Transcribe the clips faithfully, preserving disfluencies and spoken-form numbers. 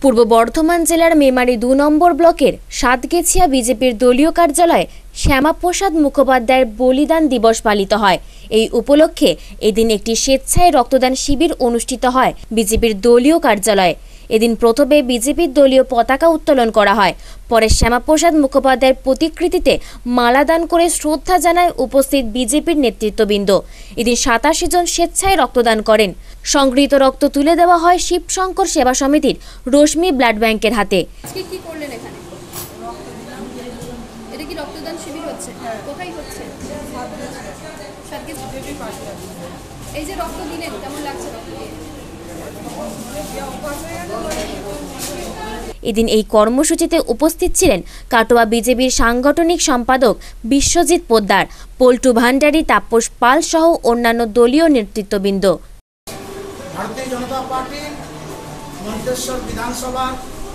পূর্ব বর্ধমান জেলার মেমারি দু নম্বর ব্লকের সাতগেছিয়া বিজেপির দলীয় কার্যালয়ে শ্যামাপ্রসাদ মুখোপাধ্যায়ের বলিদান দিবস পালিত হয়। এই উপলক্ষে এদিন একটি স্বেচ্ছায় রক্তদান শিবির অনুষ্ঠিত হয় বিজেপির দলীয় কার্যালয়ে। এদিন প্রথমে বিজেপির দলীয় পতাকা উত্তোলন করা হয়। পরে শ্যামাপ্রসাদ মুখোপাধ্যায়ের প্রতিকৃতিতে মালাদান করে শ্রদ্ধা জানায় উপস্থিত বিজেপির নেতৃত্ববৃন্দ। এদিন সাতাশি জন স্বেচ্ছায় রক্তদান করেন। সংগৃহীত রক্ত তুলে দেওয়া হয় শিবশঙ্কর সেবা সমিতির রশ্মি ব্লাড ব্যাংকের হাতে। আজকে কি করলেন এখানে? এটা কি রক্তদান শিবির হচ্ছে? কোথায় হচ্ছে? এই যে রক্ত দিলেন, কেমন লাগছে রক্ত দিয়ে? এদিন এই কর্মসূচিতে উপস্থিত ছিলেন কাটোয়া বিজেপির সাংগঠনিক সম্পাদক বিশ্বজিৎ পোদ্দার, পল্টু ভান্ডারী, তাপস পাল সহ অন্যান্য দলীয় নেতৃত্ববৃন্দ। ভারতীয় জনতা পার্টি মন্তেশ্বর বিধানসভা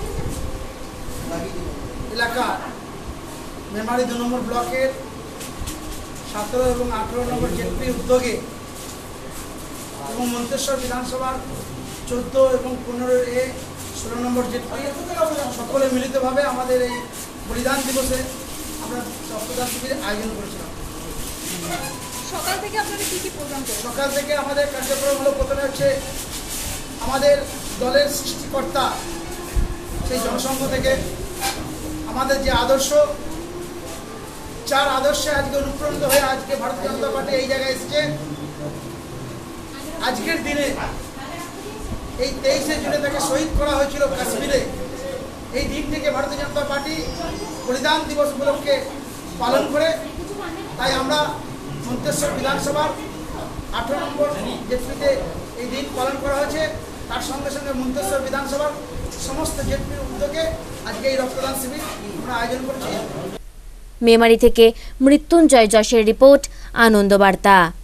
এলাকা মেমারি দু নম্বর ব্লকের সতেরো এবং আঠেরো নম্বর জেপি উদ্যোগে এবং মন্তেশ্বর বিধানসভার চোদ্দ এবং পনেরো এ ষোলো নম্বর জেপি সকলে মিলিতভাবে আমাদের এই বলিদান দিবসে আমরা রক্তদান শিবিরের আয়োজন করেছিলাম। সকাল থেকে আপনারা কি কি প্রোগ্রাম করেন? সকাল থেকে আমাদের কার্যক্রম হলো, প্রথমে হচ্ছে আমাদের দলের সৃষ্টিকর্তা সেই জনসংঘ থেকে আমাদের যে আদর্শ, চার আদর্শে আজকে অনুপ্রাণিত হয়ে আজকে ভারতীয় জনতা পার্টি এই জায়গায় এসেছে। আজকের দিনে এই তেইশে জুনে তাকে শহীদ করা হয়েছিল কাশ্মীরে। এই দিন থেকে ভারতীয় জনতা পার্টি বলিদান দিবস উপলক্ষে পালন করে, তাই আমরা মন্তেশ্বর বিধানসভার আঠারো নম্বর জেপিতে এই দিন পালন করা হয়েছে। তার সঙ্গে সঙ্গে মন্তেশ্বর বিধানসভার সমস্ত জেপির উদ্যোগে আজকে এই রক্তদান শিবির আমরা আয়োজন করেছি। মেমারি থেকে মৃত্যুঞ্জয় যশের রিপোর্ট, আনন্দ বার্তা।